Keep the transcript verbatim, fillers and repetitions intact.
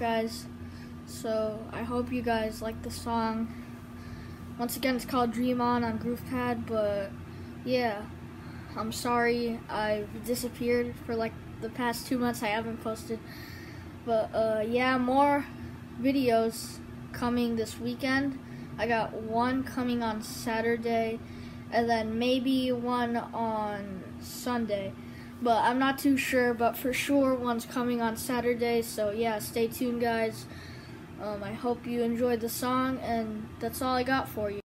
guys. So I hope you guys like the song. Once again, it's called Dream On on GroovePad, but yeah, I'm sorry I've disappeared for like the past two months. I haven't posted, but uh, yeah, more videos coming this weekend. I got one coming on Saturday, and then maybe one on Sunday, but I'm not too sure, but for sure one's coming on Saturday. So yeah, stay tuned, guys. um, I hope you enjoyed the song, and that's all I got for you.